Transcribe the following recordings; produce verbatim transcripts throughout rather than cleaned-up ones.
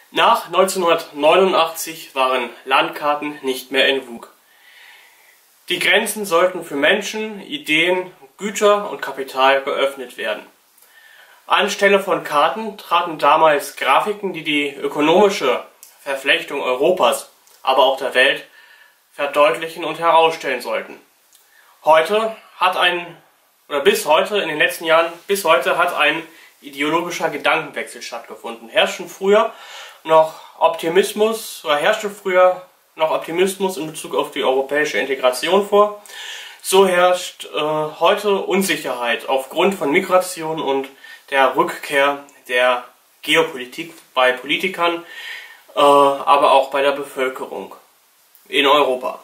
Nach neunzehnhundertneunundachtzig waren Landkarten nicht mehr en vogue. Die Grenzen sollten für Menschen, Ideen, Güter und Kapital geöffnet werden. Anstelle von Karten traten damals Grafiken, die die ökonomische Verflechtung Europas, aber auch der Welt, verdeutlichen und herausstellen sollten. Heute hat ein, oder bis heute, in den letzten Jahren, bis heute hat ein ideologischer Gedankenwechsel stattgefunden. Herrschten früher noch Optimismus, oder herrschte früher noch Optimismus in Bezug auf die europäische Integration vor. So herrscht äh, heute Unsicherheit aufgrund von Migration und der Rückkehr der Geopolitik bei Politikern, äh, aber auch bei der Bevölkerung in Europa.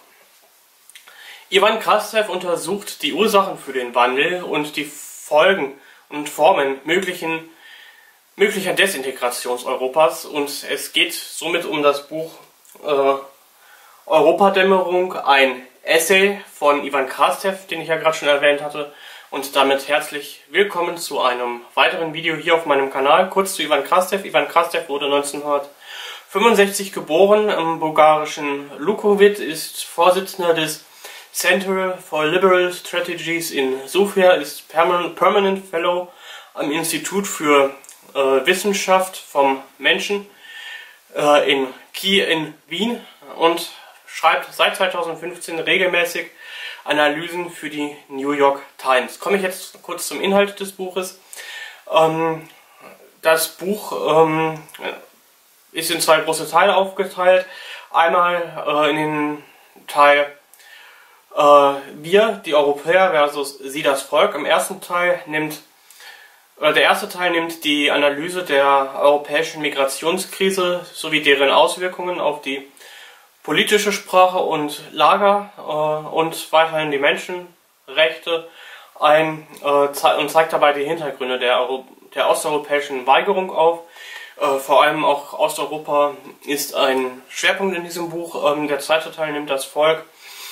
Ivan Krastev untersucht die Ursachen für den Wandel und die Folgen und Formen möglichen, möglicher Desintegration Europas, und es geht somit um das Buch äh, Europadämmerung, ein Essay von Ivan Krastev, den ich ja gerade schon erwähnt hatte, und damit herzlich willkommen zu einem weiteren Video hier auf meinem Kanal. Kurz zu Ivan Krastev. Ivan Krastev wurde neunzehnhundertfünfundsechzig geboren im bulgarischen Lukovic, ist Vorsitzender des Center for Liberal Strategies in Sofia, ist Permanent Fellow am Institut für äh, Wissenschaft vom Menschen äh, in Kiew in Wien und schreibt seit zweitausendfünfzehn regelmäßig Analysen für die New York Times. Komme ich jetzt kurz zum Inhalt des Buches. Ähm, das Buch ähm, ist in zwei große Teile aufgeteilt. Einmal äh, in den Teil äh, Wir, die Europäer versus Sie, das Volk. Im ersten Teil nimmt äh, der erste Teil nimmt die Analyse der europäischen Migrationskrise sowie deren Auswirkungen auf die politische Sprache und Lager äh, und weiterhin die Menschenrechte ein äh, ze und zeigt dabei die Hintergründe der, Euro der osteuropäischen Weigerung auf. Äh, vor allem auch Osteuropa ist ein Schwerpunkt in diesem Buch. Ähm, der zweite Teil nimmt das Volk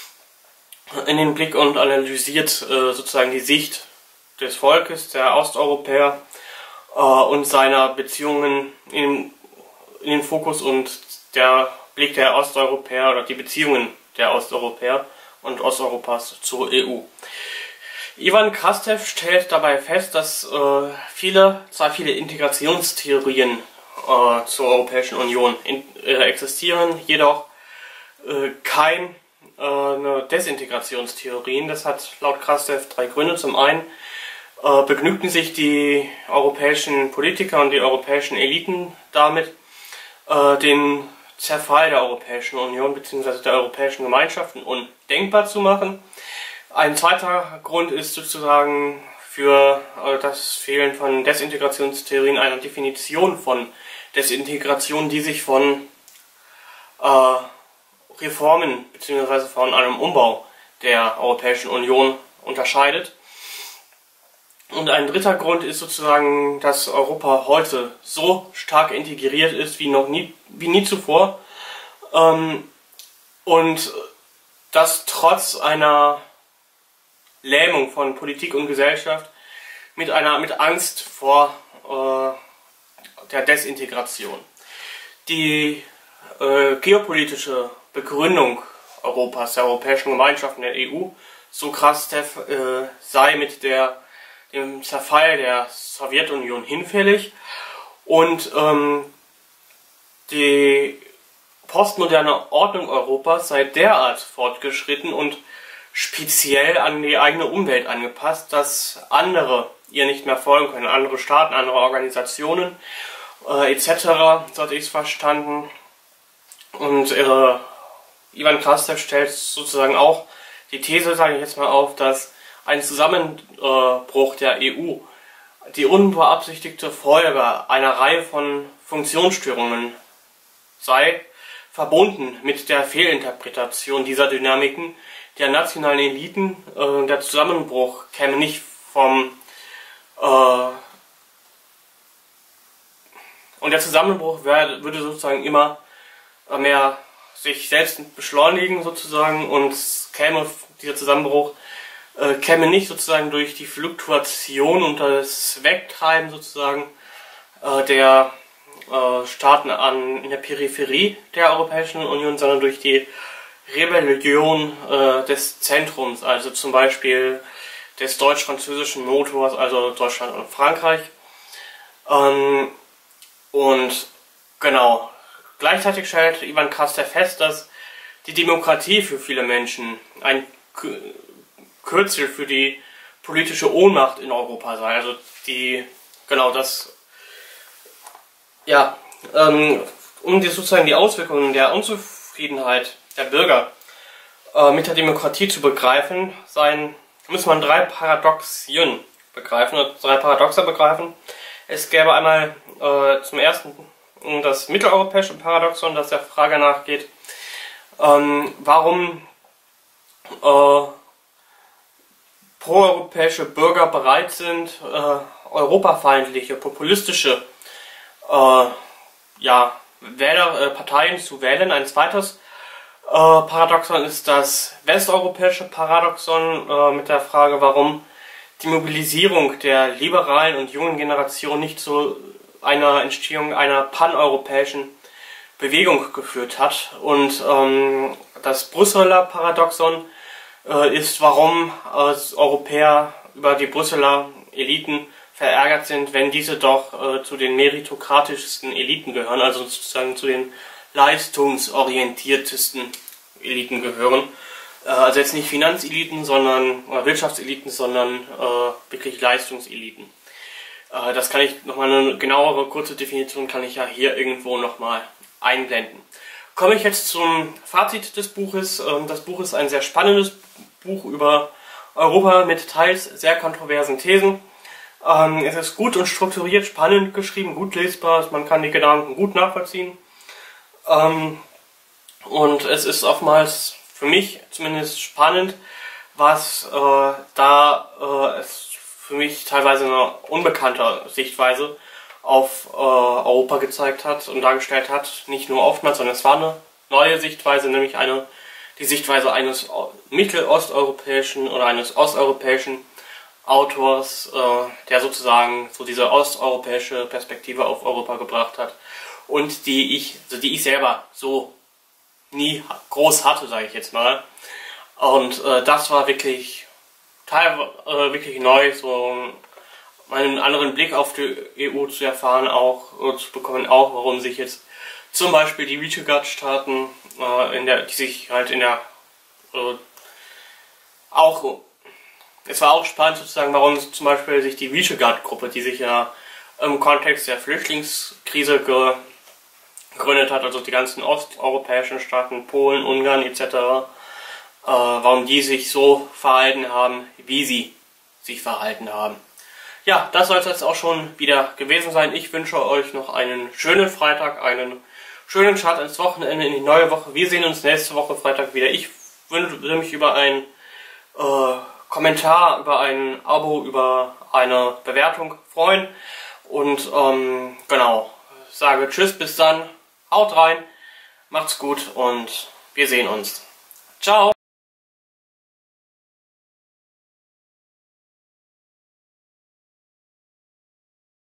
in den Blick und analysiert äh, sozusagen die Sicht des Volkes, der Osteuropäer äh, und seiner Beziehungen in, in den Fokus und der Blick der Osteuropäer oder die Beziehungen der Osteuropäer und Osteuropas zur E U. Ivan Krastev stellt dabei fest, dass äh, viele, zwar viele Integrationstheorien äh, zur Europäischen Union in, äh, existieren, jedoch äh, keine äh, Desintegrationstheorien. Das hat laut Krastev drei Gründe. Zum einen äh, begnügten sich die europäischen Politiker und die europäischen Eliten damit, äh, den Zerfall der Europäischen Union bzw. der europäischen Gemeinschaften undenkbar zu machen. Ein zweiter Grund ist sozusagen für äh, das Fehlen von Desintegrationstheorien einer Definition von Desintegration, die sich von äh, Reformen bzw. von einem Umbau der Europäischen Union unterscheidet. Und ein dritter Grund ist sozusagen, dass Europa heute so stark integriert ist wie noch nie, wie nie zuvor, ähm, und das trotz einer Lähmung von Politik und Gesellschaft mit einer mit Angst vor äh, der Desintegration. Die äh, geopolitische Begründung Europas, der Europäischen Gemeinschaften, der E U, so Krastev, äh, sei mit der dem Zerfall der Sowjetunion hinfällig, und ähm, die postmoderne Ordnung Europas sei derart fortgeschritten und speziell an die eigene Umwelt angepasst, dass andere ihr nicht mehr folgen können, andere Staaten, andere Organisationen äh, et cetera, so hatte ich es verstanden. Und äh, Ivan Krastev stellt sozusagen auch die These, sage ich jetzt mal, auf, dass ein Zusammenbruch der E U die unbeabsichtigte Folge einer Reihe von Funktionsstörungen sei, verbunden mit der Fehlinterpretation dieser Dynamiken der nationalen Eliten. Äh, der Zusammenbruch käme nicht vom äh, und der Zusammenbruch wär, würde sozusagen immer mehr sich selbst beschleunigen sozusagen, und käme dieser Zusammenbruch äh, käme nicht sozusagen durch die Fluktuation und das Wegtreiben sozusagen äh, der äh, äh, Staaten an, in der Peripherie der Europäischen Union, sondern durch die Rebellion äh, des Zentrums, also zum Beispiel des deutsch-französischen Motors, also Deutschland und Frankreich. Ähm, und genau, gleichzeitig stellt Ivan Kaster fest, dass die Demokratie für viele Menschen ein Kürzel für die politische Ohnmacht in Europa sei. Also die, genau das, ja, ähm, um die, sozusagen die Auswirkungen der Unzufriedenheit der Bürger äh, mit der Demokratie zu begreifen, seien, muss man drei Paradoxien begreifen, oder drei Paradoxe begreifen. Es gäbe einmal äh, zum ersten das mitteleuropäische Paradoxon, das der Frage nachgeht, ähm, warum äh, proeuropäische Bürger bereit sind, äh, europafeindliche, populistische äh, ja, Wähler, äh, Parteien zu wählen. Ein zweites äh, Paradoxon ist das westeuropäische Paradoxon äh, mit der Frage, warum die Mobilisierung der liberalen und jungen Generation nicht zu einer Entstehung einer paneuropäischen Bewegung geführt hat. Und ähm, das Brüsseler Paradoxon äh, ist, warum äh, Europäer über die Brüsseler Eliten verärgert sind, wenn diese doch äh, zu den meritokratischsten Eliten gehören, also sozusagen zu den leistungsorientiertesten Eliten gehören. Äh, also jetzt nicht Finanzeliten, sondern oder Wirtschaftseliten, sondern äh, wirklich Leistungseliten. Äh, das kann ich nochmal, eine genauere kurze Definition kann ich ja hier irgendwo nochmal einblenden. Komme ich jetzt zum Fazit des Buches. Ähm, das Buch ist ein sehr spannendes Buch über Europa mit teils sehr kontroversen Thesen. Ähm, es ist gut und strukturiert, spannend geschrieben, gut lesbar, man kann die Gedanken gut nachvollziehen. Ähm, und es ist oftmals für mich zumindest spannend, was äh, da äh, es für mich teilweise eine unbekannte Sichtweise auf äh, Europa gezeigt hat und dargestellt hat. Nicht nur oftmals, sondern es war eine neue Sichtweise, nämlich eine die Sichtweise eines mittelosteuropäischen oder eines osteuropäischen Autors, äh, der sozusagen so diese osteuropäische Perspektive auf Europa gebracht hat und die ich, also die ich selber so nie groß hatte, sage ich jetzt mal. Und äh, das war wirklich teilweise äh, wirklich neu, so einen anderen Blick auf die E U zu erfahren, auch äh, zu bekommen, auch warum sich jetzt zum Beispiel die Visegrad-Staaten, äh, in der, die sich halt in der äh, auch Es war auch spannend sozusagen, warum zum Beispiel sich die Visegrad-Gruppe, die sich ja im Kontext der Flüchtlingskrise gegründet hat, also die ganzen osteuropäischen Staaten, Polen, Ungarn et cetera, äh, warum die sich so verhalten haben, wie sie sich verhalten haben. Ja, das soll es jetzt auch schon wieder gewesen sein. Ich wünsche euch noch einen schönen Freitag, einen schönen Start ins Wochenende, in die neue Woche. Wir sehen uns nächste Woche Freitag wieder. Ich würde mich über ein äh, Kommentar, über ein Abo, über eine Bewertung freuen. Und ähm, genau, sage Tschüss, bis dann, haut rein, macht's gut und wir sehen uns. Ciao!